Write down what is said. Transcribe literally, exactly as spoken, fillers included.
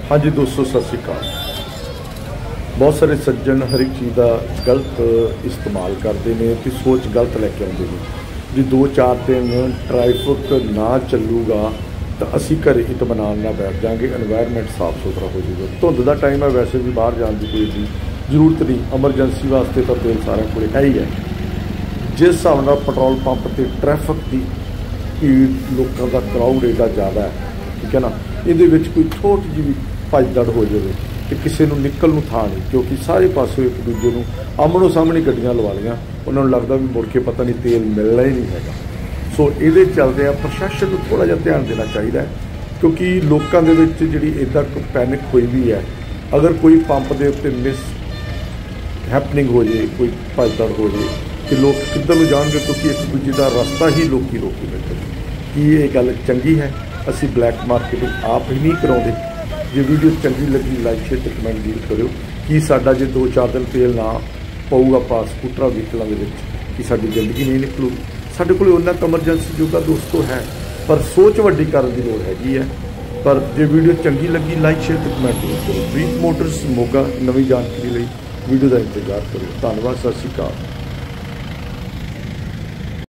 हाँ जी दोस्तों, सत श्री अकाल। बहुत सारे सज्जन हर एक चीज़ का गलत इस्तेमाल करते हैं तो सोच गलत लैके आते हैं जी। दो चार दिन ट्रैफिक ना चलूगा तो असी घर इतमान ना बैठ जाएंगे, एनवायरनमेंट साफ सुथरा हो जाएगा। धुंध का टाइम है, वैसे भी बाहर जाने की कोई भी जरूरत नहीं, एमरजेंसी वास्ते तो तेल सारे को है ही है। जिस हिसाब से पेट्रोल पंप से ट्रैफिक की भीड़, लोगों का क्राउड एडा ज़्यादा है, ठीक है ना, ये कोई छोटी जी भी भजदड़ हो जाए तो किसी को निकल नूं थां नहीं, क्योंकि सारे पासों एक दूजे को आमनो सामने गड्डियां लवा लिया, उन्होंने लगता भी मुड़ के पता नहीं तेल मिलना ही नहीं है। सो ये चलते प्रशासन को थोड़ा जिहा ध्यान देना चाहिए, क्योंकि लोगों के जी इदा पैनिक हुई भी है। अगर कोई पंप के उत्ते मिस हैपनिंग हो जाए, कोई भजदड़ हो जाए तो लोग किधर को जाएंगे, क्योंकि एक दूजे का रास्ता ही लोग रोकी बैठे। कि ये गल चंगी है? असी ब्लैक मार्केटिंग आप ही नहीं कराते। जो वीडियो चंगी लगी लाइक शेयर ते कमेंट जरूर करो। कि साडा जो दो चार दिन तेल ना पऊगा पास स्कूटर व्हीकलों के कि साडी जिंदगी नहीं निकलूगी। साडे कोल उन्ना एमरजेंसी जोगा दोस्तों है, पर सोच वड्डी करने की लोड़ हैगी है। पर जो वीडियो चंगी लगी लाइक शेयर ते कमेंट जरूर करो। प्रीत मोटर्स मोगा, नवी जानकारी लिए वीडियो का इंतजार करो। धन्यवाद, सत श्री अकाल।